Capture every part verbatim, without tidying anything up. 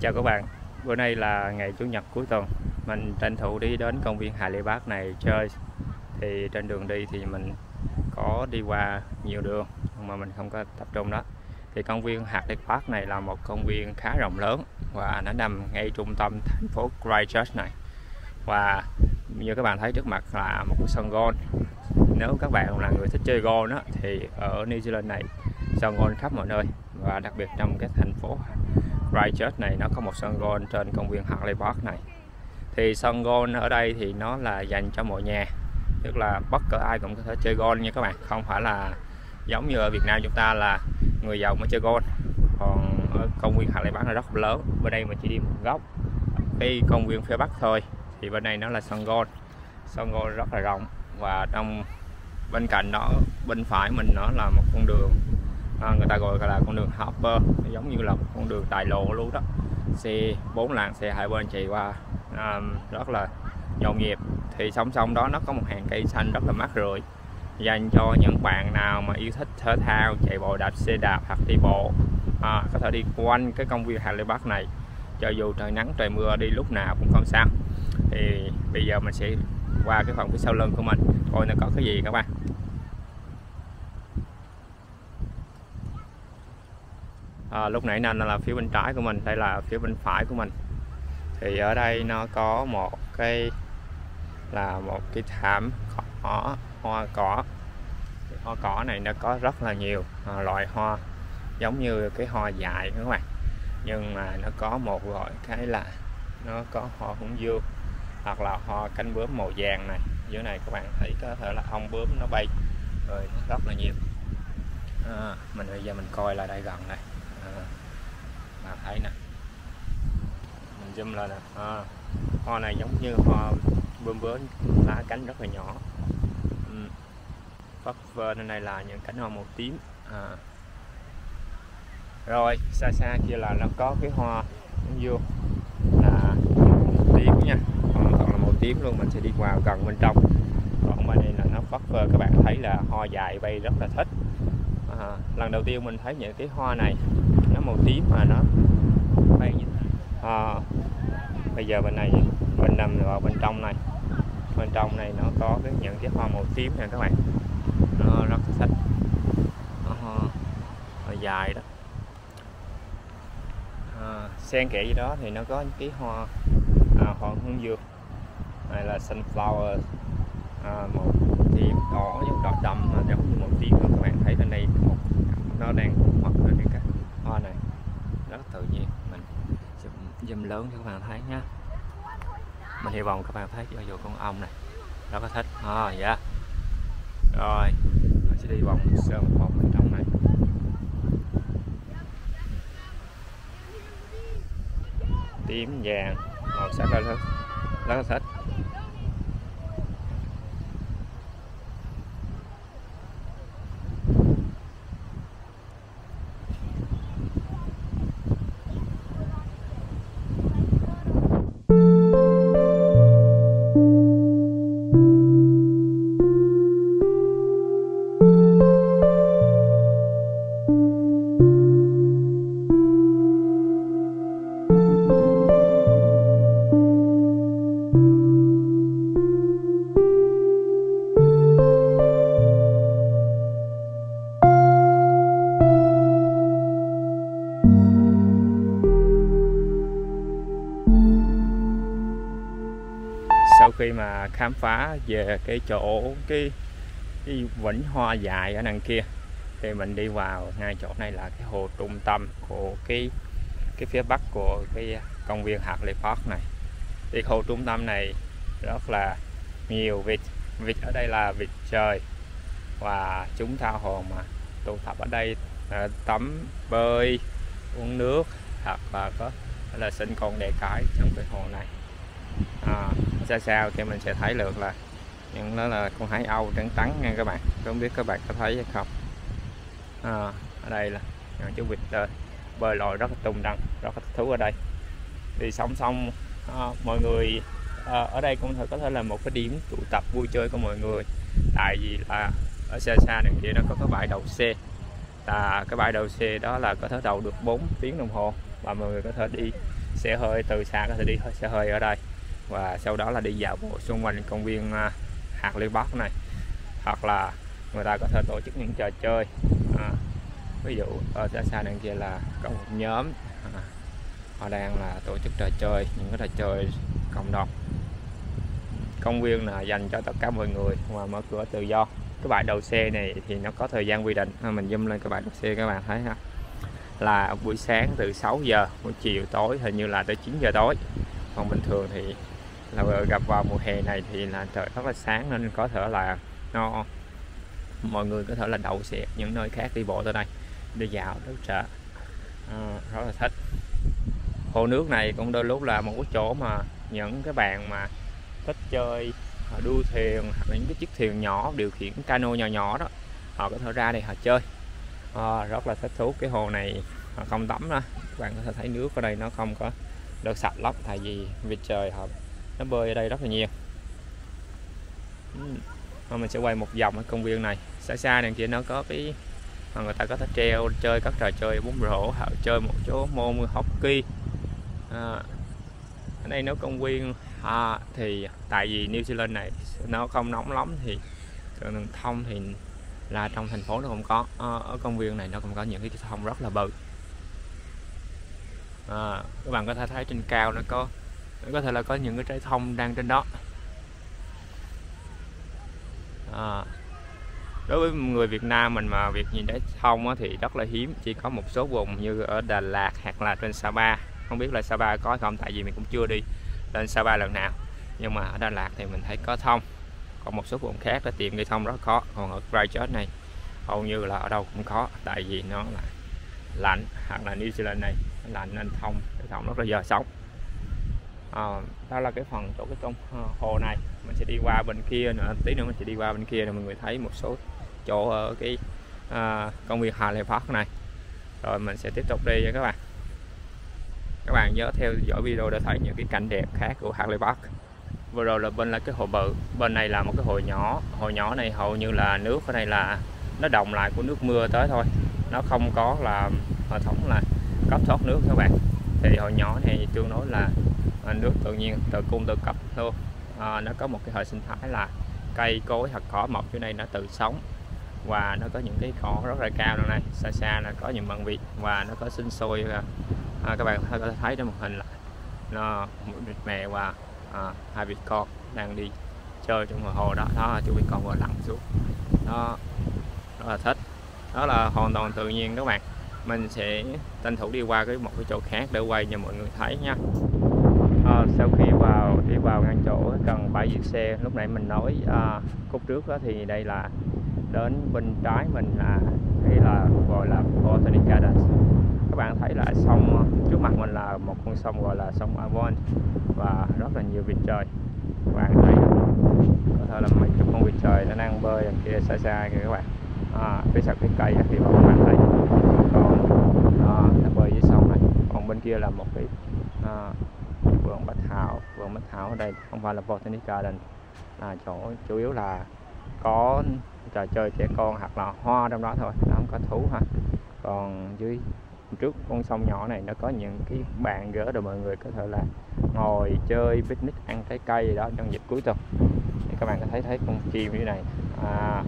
Chào các bạn, bữa nay là ngày Chủ nhật cuối tuần. Mình tranh thủ đi đến công viên Hà Lê Park này chơi. Thì trên đường đi thì mình có đi qua nhiều đường, nhưng mà mình không có tập trung đó. Thì công viên Hà Lê Park này là một công viên khá rộng lớn và nó nằm ngay trung tâm thành phố Christchurch này. Và như các bạn thấy trước mặt là một cái sân golf. Nếu các bạn là người thích chơi golf đó, thì ở New Zealand này sân golf khắp mọi nơi, và đặc biệt trong cái thành phố Christchurch này nó có một sân golf trên công viên Harley Park này. Thì sân golf ở đây thì nó là dành cho mọi nhà, tức là bất cứ ai cũng có thể chơi golf nha các bạn, không phải là giống như ở Việt Nam chúng ta là người giàu mới chơi golf. Còn ở công viên Harley Park nó rất lớn, bên đây mình chỉ đi một góc cái công viên phía Bắc thôi. Thì bên đây nó là sân golf, sân golf rất là rộng, và trong bên cạnh đó bên phải mình nó là một con đường à, người ta gọi là con đường Harper, giống như là một con đường đại lộ luôn đó, xe bốn làn xe hai bên chạy qua à, rất là nhộn nhịp. Thì song song đó nó có một hàng cây xanh rất là mát rượi, dành cho những bạn nào mà yêu thích thể thao, chạy bộ, đạp xe đạp hoặc đi bộ, à, có thể đi quanh cái công viên Harley Park này, cho dù trời nắng trời mưa đi lúc nào cũng không sao. Thì bây giờ mình sẽ qua cái phần phía sau lưng của mình coi nó có cái gì các bạn. À, lúc nãy nên là phía bên trái của mình, đây là phía bên phải của mình. Thì ở đây nó có một cái là một cái thảm cỏ, hoa cỏ. Hoa cỏ này nó có rất là nhiều à, loại hoa, giống như cái hoa dại các bạn, nhưng mà nó có một loại cái là nó có hoa hướng dương hoặc là hoa cánh bướm màu vàng này. Dưới này các bạn thấy có thể là ong bướm nó bay rồi, rất là nhiều. À, mình bây giờ mình coi là đây gần đây, à, bạn thấy nè, mình zoom lên nè. À, hoa này giống như hoa bướm bướm, lá cánh rất là nhỏ. Ừ. Phất phơ bên này là những cánh hoa màu tím. À. Rồi xa xa kia là nó có cái hoa hướng dương là tím nha, còn còn là màu tím luôn. Mình sẽ đi vào gần bên trong. Còn bên đây là nó phất phơ, các bạn thấy là hoa dài bay rất là thích. À, lần đầu tiên mình thấy những cái hoa này nó màu tím mà nó bay như à, bây giờ bên này bên nằm vào bên trong này, bên trong này nó có cái những cái hoa màu tím nè các bạn, nó rất là thích, nó hoa, hoa dài đó. À, xen kẽ gì đó thì nó có cái hoa à, hoa hướng dương này là sunflower, à, màu tím đỏ giống đỏ đậm mà giống như màu tím luôn. Các bạn thấy bên đây một nó đang mật lên cái hoa này rất tự nhiên. Mình zoom, zoom lớn cho các bạn thấy nhá. Mình hy vọng các bạn thấy cho dù con ong này rất là thích. À, dạ. Rồi mình sẽ đi vòng sơ một vòng bên trong này. Tím vàng màu sắc rất là rất là thích. Sau khi mà khám phá về cái chỗ cái, cái vĩnh hoa dài ở đằng kia, thì mình đi vào ngay chỗ này là cái hồ trung tâm của cái cái phía bắc của cái công viên Harley Park này. Thì hồ trung tâm này rất là nhiều vịt, vịt ở đây là vịt trời, và chúng tha hồ mà tụ tập ở đây à, tắm bơi uống nước, hoặc là có là sinh con đẻ cái trong cái hồ này. À, xa xa thì mình sẽ thấy được là những đó là con hải âu trắng trắng nha các bạn, không biết các bạn có thấy hay không. À, ở đây là những chú vịt uh, bơi lội rất là tung tăng, rất là thú ở đây. Thì song song uh, mọi người uh, ở đây cũng có thể là một cái điểm tụ tập vui chơi của mọi người, tại vì là ở xa xa đằng kia nó có cái bãi đậu xe, là cái bãi đậu xe đó là có thể đậu được bốn tiếng đồng hồ, và mọi người có thể đi xe hơi, từ xa có thể đi xe hơi ở đây, và sau đó là đi dạo bộ xung quanh công viên Harley Park này, hoặc là người ta có thể tổ chức những trò chơi. À, ví dụ ở xa xa đằng kia là có một nhóm à, họ đang là tổ chức trò chơi, những cái trò chơi cộng đồng. Công viên là dành cho tất cả mọi người và mở cửa tự do. Cái bãi đậu xe này thì nó có thời gian quy định, à, mình zoom lên cái bãi đậu xe các bạn thấy ha, là buổi sáng từ sáu giờ, buổi chiều tối hình như là tới chín giờ tối. Còn bình thường thì là gặp vào mùa hè này thì là trời rất là sáng, nên có thể là nó mọi người có thể là đậu xe những nơi khác đi bộ tới đây đi dạo rất sợ à, rất là thích. Hồ nước này cũng đôi lúc là một cái chỗ mà những cái bạn mà thích chơi đua thuyền hoặc là những cái chiếc thuyền nhỏ điều khiển cano nhỏ nhỏ đó, họ có thể ra đây họ chơi à, rất là thích thú. Cái hồ này không tắm đó, các bạn có thể thấy nước ở đây nó không có được sạch lắm, tại vì vịt trời họ nó bơi ở đây rất là nhiều. Và mình sẽ quay một vòng ở công viên này. Xa xa đằng kia nó có cái mà người ta có thể treo chơi các trò chơi bóng rổ hoặc chơi một số môn hockey. À, ở đây nếu công viên à, thì tại vì New Zealand này nó không nóng lắm thì đường thông thì là trong thành phố nó không có, à, ở công viên này nó cũng có những cái thông rất là bự. À, các bạn có thể thấy trên cao nó có có thể là có những cái trái thông đang trên đó. À, đối với người Việt Nam mình mà việc nhìn trái thông á, thì rất là hiếm, chỉ có một số vùng như ở Đà Lạt hoặc là trên Sapa. Không biết là Sapa có không, tại vì mình cũng chưa đi lên Sapa lần nào, nhưng mà ở Đà Lạt thì mình thấy có thông. Còn một số vùng khác để tìm cây thông rất khó. Còn ở Christchurch này hầu như là ở đâu cũng có, tại vì nó là lạnh, hoặc là New Zealand này lạnh nên thông cái thông rất là dễ sống. À, đó là cái phần chỗ cái công hồ này. Mình sẽ đi qua bên kia nữa, tí nữa mình sẽ đi qua bên kia để mọi người thấy một số chỗ ở cái à, công viên Harley Park này, rồi mình sẽ tiếp tục đi nha các bạn. Các bạn nhớ theo dõi video để thấy những cái cảnh đẹp khác của Harley Park. Vừa rồi là bên là cái hồ bự, bên này là một cái hồ nhỏ. Hồ nhỏ này hầu như là nước ở đây là nó đồng lại của nước mưa tới thôi, nó không có là hệ thống là cấp thoát nước các bạn. Thì hồ nhỏ này tương đối là nước tự nhiên, tự cung tự cấp luôn. À, nó có một cái hệ sinh thái là cây cối hoặc cỏ mọc chỗ này nó tự sống, và nó có những cái cỏ rất là cao trong này. Xa xa là có những bạn vịt và nó có sinh sôi. À, các bạn có thể thấy trên một hình là nó một vịt mẹ và à, hai vịt con đang đi chơi trong hồ đó. Đó chú vịt con vừa lặn xuống đó, rất là thích. Đó là hoàn toàn tự nhiên các bạn. Mình sẽ tranh thủ đi qua cái một cái chỗ khác để quay cho mọi người thấy nha. À, sau khi vào đi vào ngang chỗ cần bãi giữ xe lúc nãy mình nói à, khúc trước đó, thì đây là đến bên trái mình là đây là gọi là Botanic Gardens. Các bạn thấy là sông trước mặt mình là một con sông gọi là sông Avon và rất là nhiều vịt trời. Các bạn thấy có thể là mấy chục con vịt trời nó đang bơi đằng kia xa xa kìa các bạn. À, phía sau cái cây thì các bạn thấy còn à, nó bơi dưới sông này. Còn bên kia là một cái à, vườn bách thảo. Vườn bách thảo ở đây không phải là Botanic Garden, là chỗ chủ yếu là có trò chơi trẻ con hoặc là hoa trong đó thôi, nó không có thú ha. Còn dưới trước con sông nhỏ này nó có những cái bàn ghế để mọi người có thể là ngồi chơi picnic, ăn trái cây gì đó trong dịp cuối tuần. Thì các bạn có thấy thấy con chim như này à,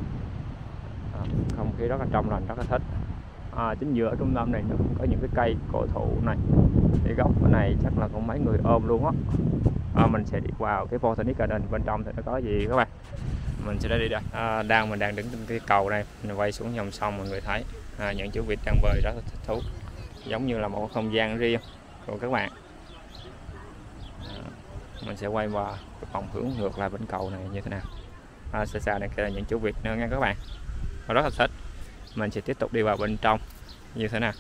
không khí rất là trong lành, rất là thích. À, chính giữa trung tâm này nó cũng có những cái cây cổ thụ này, cái góc này chắc là cũng mấy người ôm luôn á. À, mình sẽ đi vào cái Botanic Garden bên trong thì nó có gì các bạn. Mình sẽ đi đây. À, đang mình đang đứng trên cái cầu này, mình quay xuống dòng sông mọi người thấy à, những chú vịt đang bơi rất là thích thú, giống như là một không gian riêng của các bạn. À, mình sẽ quay qua vòng hướng ngược lại bên cầu này như thế nào. À, xa xa này kia là những chú vịt nữa nha các bạn, nó rất là thích. Mình sẽ tiếp tục đi vào bên trong như thế nào.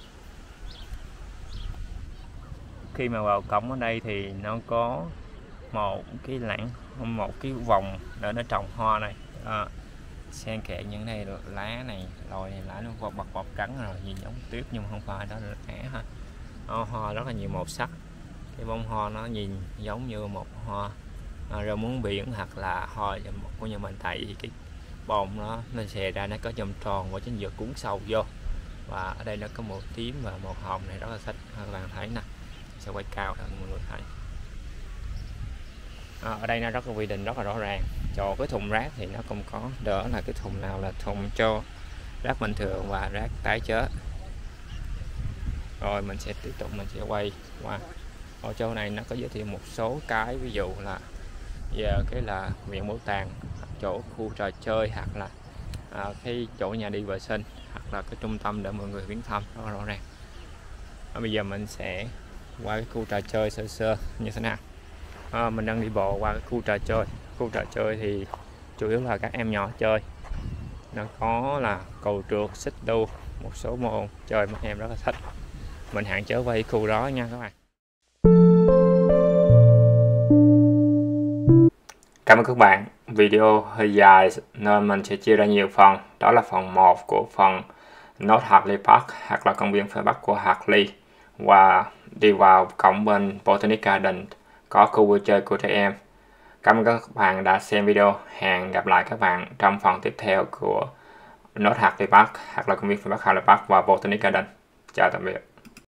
Khi mà vào cổng ở đây thì nó có một cái lảng, một cái vòng để nó trồng hoa này. À, xen kẽ những này lá này, loài này lá nó bọt bọt bọt cắn rồi, nhìn giống tuyết nhưng mà không phải, đó là lá ha. Đó, hoa rất là nhiều màu sắc. Cái bông hoa nó nhìn giống như một hoa à, rau muống biển hoặc là hoa của nhà mình, tại vì cái bông nó nó xè ra nó có vòng tròn và chính giữa cuốn sâu vô. Và ở đây nó có màu tím và màu hồng này rất là thích, các bạn thấy nè. sẽ quay cao để mọi người thấy. À, ở đây nó rất là quy định rất là rõ ràng. Chỗ cái thùng rác thì nó không có đỡ là cái thùng nào là thùng cho rác bình thường và rác tái chế. Rồi mình sẽ tiếp tục mình sẽ quay qua ở chỗ này nó có giới thiệu một số cái, ví dụ là giờ cái là viện bảo tàng, chỗ khu trò chơi, hoặc là à, cái chỗ nhà đi vệ sinh, hoặc là cái trung tâm để mọi người viếng thăm rất là rõ ràng. À, bây giờ mình sẽ qua cái khu trò chơi sơ sơ như thế nào. À, mình đang đi bộ qua cái khu trò chơi. Khu trò chơi thì chủ yếu là các em nhỏ chơi. Nó có là cầu trượt, xích đu, một số môn chơi mà em rất là thích. Mình hạn chế quay khu đó nha các bạn. Cảm ơn các bạn. Video hơi dài nên mình sẽ chia ra nhiều phần. Đó là phần một của phần North Hartley Park, hoặc là công viên phía Bắc của Hartley, và đi vào cổng bên Botanic Garden có khu vui chơi của trẻ em. Cảm ơn các bạn đã xem video. Hẹn gặp lại các bạn trong phần tiếp theo của North Hartley Park, hoặc là công viên phía Bắc Hartley Park và Botanic Garden. Chào tạm biệt.